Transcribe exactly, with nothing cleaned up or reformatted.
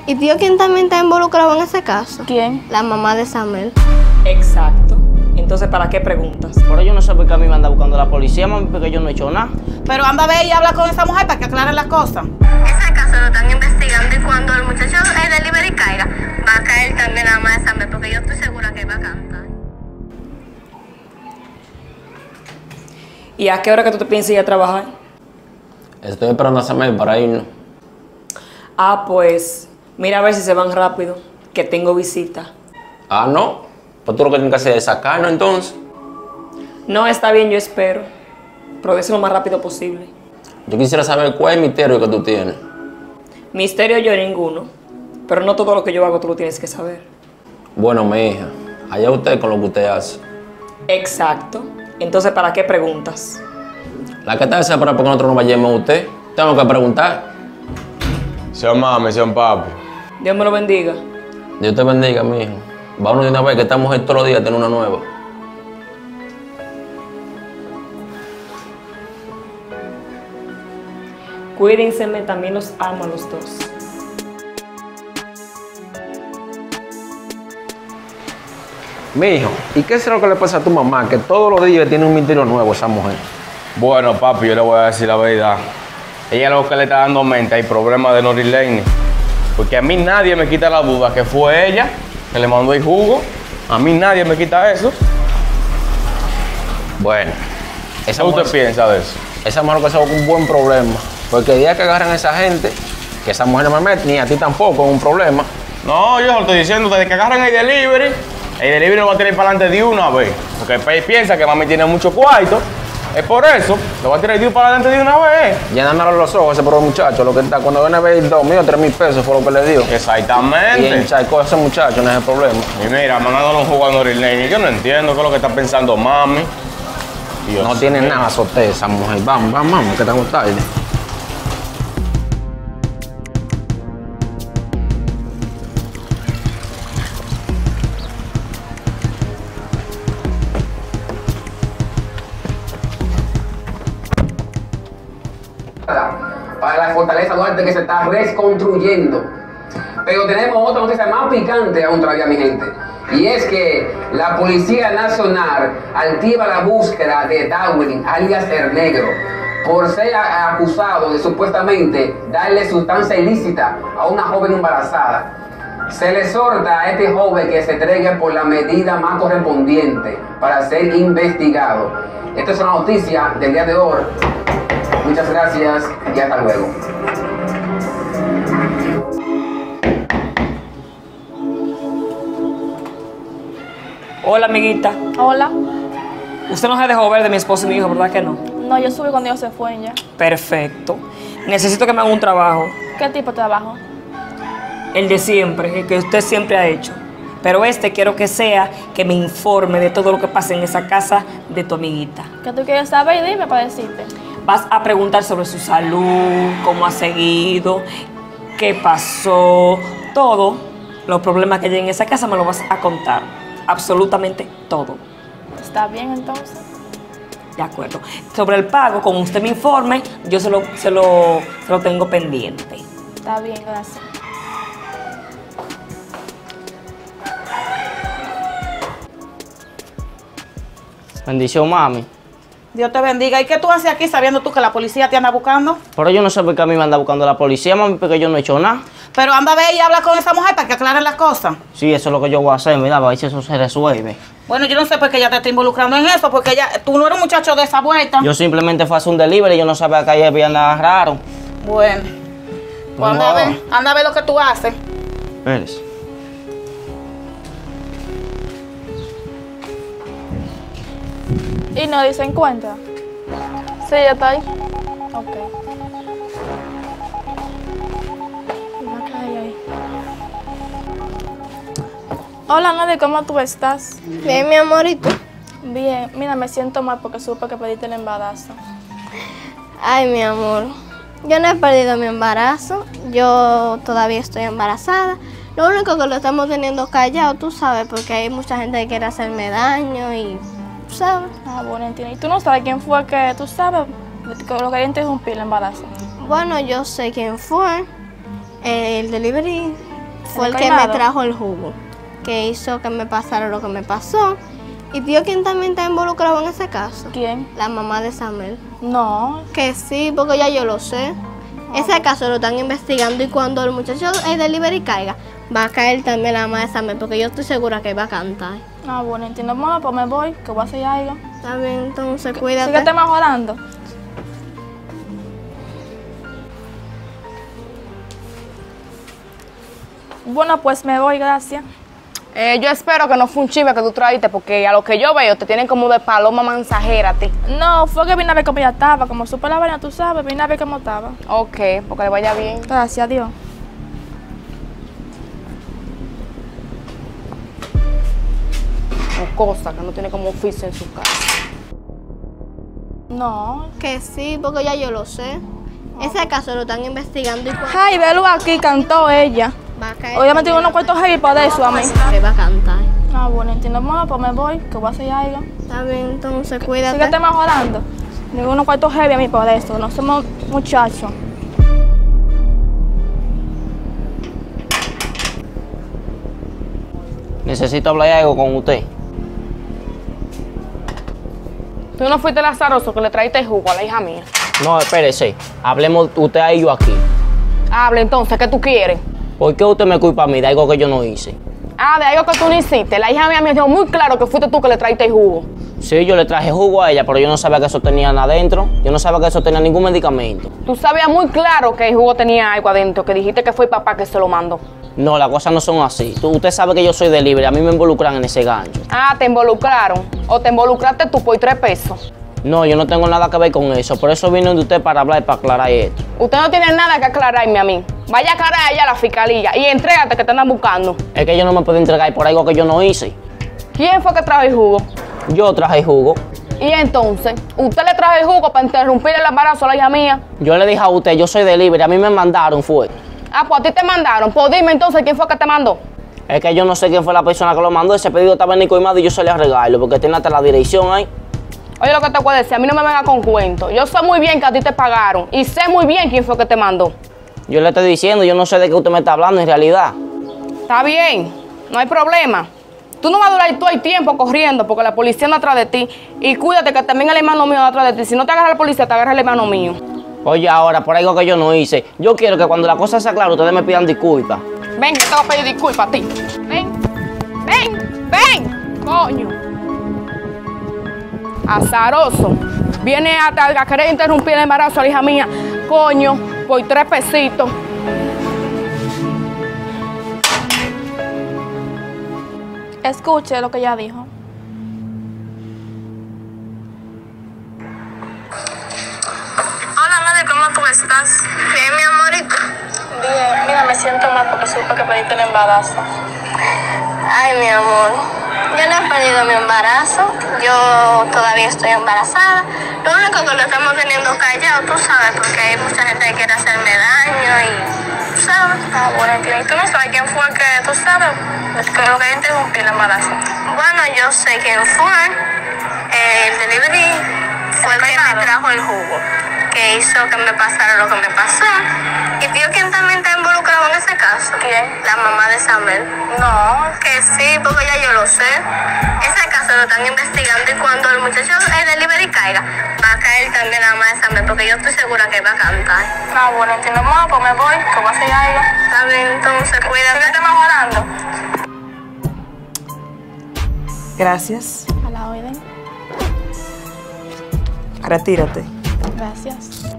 ¿Y tío quién también está involucrado en ese caso? ¿Quién? La mamá de Samuel. Exacto. Entonces, ¿para qué preguntas? Pero yo no sé por qué a mí me anda buscando la policía, mami, porque yo no he hecho nada. Pero anda a ver y habla con esa mujer para que aclare las cosas. Ese caso lo están investigando y cuando el muchacho de delivery caiga, va a caer también la mamá de Samuel, porque yo estoy segura que va a cantar. ¿Y a qué hora que tú te piensas ir a trabajar? Estoy esperando a Samuel para irnos. Ah, pues, mira a ver si se van rápido, que tengo visita. Ah, no. Pues tú lo que tienes que hacer es sacarnos entonces. No, está bien, yo espero. Pero de eso lo más rápido posible. Yo quisiera saber cuál es el misterio que tú tienes. Misterio yo ninguno. Pero no todo lo que yo hago tú lo tienes que saber. Bueno, mi hija, allá usted con lo que usted hace. Exacto. Entonces, ¿para qué preguntas? La que está desesperada porque nosotros no vayamos a usted. Tengo que preguntar. Sean mami, sean papi. Dios me lo bendiga. Dios te bendiga, mi hijo. Vámonos de una vez que esta mujer todos los días tiene una nueva. Cuídense, también los amo a los dos. Mi hijo, ¿y qué será lo que le pasa a tu mamá? Que todos los días tiene un misterio nuevo esa mujer. Bueno, papi, yo le voy a decir la verdad. Ella lo que le está dando mente hay problemas de Nori Lane. Porque a mí nadie me quita la duda que fue ella que le mandó el jugo. A mí nadie me quita eso. Bueno, esa ¿Qué usted mujer, piensa de eso? esa mujer que se busca un buen problema. Porque el día que agarran a esa gente, que esa mujer no me mete, ni a ti tampoco, es un problema. No, yo lo estoy diciendo, desde que agarran el delivery, el delivery lo va a tirar para adelante de una vez. Porque el país piensa que mami tiene mucho cuarto. Es por eso, lo va a tirar para adelante de una vez. Llenándole los ojos ese pobre muchacho, lo que está, cuando viene a ver dos mil o tres mil pesos fue lo que le dio. Exactamente. Y encharcó a ese muchacho, no es el problema. Y mira, mandándole un jugo a Nori Lane. Yo no entiendo qué es lo que está pensando mami. Dios No tiene mío. nada azote esa mujer. Vamos, vamos, vamos, que estamos tarde. Para la fortaleza Duarte que se está reconstruyendo. Pero tenemos otra noticia más picante aún todavía, mi gente. Y es que la Policía Nacional activa la búsqueda de Darwin, alias El Negro, por ser acusado de supuestamente darle sustancia ilícita a una joven embarazada. Se le exhorta a este joven que se entregue por la medida más correspondiente para ser investigado. Esta es una noticia del día de hoy. Muchas gracias y hasta luego. Hola, amiguita. Hola. Usted no se dejó ver de mi esposo y mi hijo, ¿verdad que no? No, yo subí cuando ellos se fueron ya. Perfecto. Necesito que me haga un trabajo. ¿Qué tipo de trabajo? El de siempre, el que usted siempre ha hecho. Pero este quiero que sea que me informe de todo lo que pasa en esa casa de tu amiguita. ¿Qué tú quieres saber? Dime para decirte. Vas a preguntar sobre su salud, cómo ha seguido, qué pasó, todo. Los problemas que hay en esa casa me lo vas a contar. Absolutamente todo. ¿Está bien entonces? De acuerdo. Sobre el pago, como usted me informe, yo se lo, se lo, se lo tengo pendiente. Está bien, gracias. Bendición, mami. Dios te bendiga. ¿Y qué tú haces aquí sabiendo tú que la policía te anda buscando? Pero yo no sé por qué a mí me anda buscando la policía, mami, porque yo no he hecho nada. Pero anda a ver y habla con esa mujer para que aclare las cosas. Sí, eso es lo que yo voy a hacer, mira, a ver si eso se resuelve. Bueno, yo no sé por qué ella te está involucrando en eso, porque ella, tú no eres un muchacho de esa vuelta. Yo simplemente fui a hacer un delivery y yo no sabía que ahí había nada raro. Bueno, pues anda a ver, anda a ver lo que tú haces. Espérese. ¿Y no se encuentra? Sí, ya está ahí. Ok. Va a caer ahí. Hola, Nadia, ¿cómo tú estás? Bien, mi amor, ¿y tú? Bien. Mira, me siento mal porque supe que pediste el embarazo. Ay, mi amor, yo no he perdido mi embarazo. Yo todavía estoy embarazada. Lo único que lo estamos teniendo callado, tú sabes, porque hay mucha gente que quiere hacerme daño y... ¿sabes? Ah, bueno, entiendo. ¿Y tú no sabes quién fue que, tú sabes, que lo quería interrumpir el embarazo? Bueno, yo sé quién fue. El delivery fue el que me trajo el jugo, que hizo que me pasara lo que me pasó. ¿Y tío quién también está involucrado en ese caso? ¿Quién? La mamá de Samuel. No. Que sí, porque ya yo lo sé. Ese caso lo están investigando y cuando el muchacho el delivery caiga, va a caer también la mamá de Samuel, porque yo estoy segura que va a cantar. Ah, bueno, entiendo, mamá, pues me voy, que voy a hacer algo. Está bien, entonces cuídate. Síguete mejorando. Bueno, pues me voy, gracias. Eh, yo espero que no fue un chive que tú trajiste, porque a lo que yo veo te tienen como de paloma mensajera a ti. No, fue que vine a ver cómo ella estaba. Como supe la vaina, tú sabes, vine a ver cómo estaba. Ok, porque le vaya bien. Gracias a Dios. Cosa que no tiene como oficio en su casa. No. Que sí, porque ya yo lo sé. Ese caso lo están investigando y cuando Ay, velo aquí, cantó ella. va a caer. Oye, me tengo unos cuartos heavy para eso a mí. Que va a cantar. Ah, bueno, entiendo, mamá, pues me voy, que voy a hacer algo. Está bien, entonces cuídate. Síguete mejorando. Tengo unos cuartos heavy a mí para eso. No somos muchachos. Necesito hablar algo con usted. Tú no fuiste el azaroso que le traíste el jugo a la hija mía. No, espérese. Hablemos usted y yo aquí. Hable entonces, ¿qué tú quieres? ¿Por qué usted me culpa a mí de algo que yo no hice? Ah, de algo que tú no hiciste. La hija mía me dijo muy claro que fuiste tú que le traíste el jugo. Sí, yo le traje jugo a ella, pero yo no sabía que eso tenía nada adentro. Yo no sabía que eso tenía ningún medicamento. Tú sabías muy claro que el jugo tenía algo adentro, que dijiste que fue el papá que se lo mandó. No, las cosas no son así. Tú, usted sabe que yo soy de libre, a mí me involucran en ese gancho. Ah, ¿te involucraron? ¿O te involucraste tú por tres pesos? No, yo no tengo nada que ver con eso. Por eso vine de usted para hablar y para aclarar esto. Usted no tiene nada que aclararme a mí. Vaya a aclarar allá a la fiscalía y entrégate que te andan buscando. Es que yo no me puedo entregar por algo que yo no hice. ¿Quién fue que trajo el jugo? Yo traje jugo. Y entonces, ¿usted le trajo el jugo para interrumpir el embarazo a la hija mía? Yo le dije a usted, yo soy de libre, a mí me mandaron, fue. Ah, pues a ti te mandaron. Pues dime entonces quién fue que te mandó. Es que yo no sé quién fue la persona que lo mandó. Ese pedido estaba en Nicoimado y yo se le arreglo porque tiene hasta la dirección ahí. Oye, lo que te puedo decir, a mí no me venga con cuentos. Yo sé muy bien que a ti te pagaron y sé muy bien quién fue que te mandó. Yo le estoy diciendo, yo no sé de qué usted me está hablando en realidad. Está bien, no hay problema. Tú no vas a durar todo el tiempo corriendo porque la policía anda atrás de ti. Y cuídate que también el hermano mío anda atrás de ti. Si no te agarra la policía, te agarra el hermano mío. Oye, ahora, por algo que yo no hice, yo quiero que cuando la cosa sea clara, ustedes me pidan disculpas. Ven, que te voy a pedir disculpas a ti. Ven, ven, ven, coño. Azaroso. Viene a, a querer interrumpir el embarazo a la hija mía. Coño, por tres pesitos. Escuche lo que ella dijo. Hola, Madi, ¿cómo tú estás? Bien, mi amorito. Bien, mira, me siento mal porque supe que pediste el embarazo. Ay, mi amor, yo no he perdido mi embarazo, yo todavía estoy embarazada. Lo único que lo estamos teniendo callado, tú sabes, porque hay mucha gente que quiere hacerme daño y, tú sabes. Ah, bueno, entiendo. ¿Tú no sabes quién fue que, tú sabes, que lo que interrumpió el embarazo? Bueno, yo sé quién fue. El delivery fue el que me trajo el jugo, que hizo que me pasara lo que me pasó. ¿Y tío quién también está involucrado en ese caso? ¿Quién? La mamá de Samuel. No. Que sí, porque ya yo lo sé. Ese caso lo están investigando y cuando el muchacho el delivery caiga, va a caer también la mamá de Samuel, porque yo estoy segura que va a cantar. Ah, bueno, entiendo, mamá, pues me voy, que voy a hacer algo. Está bien, entonces cuídate. Síguete mejorando. Gracias. A la orden. Retírate. Gracias.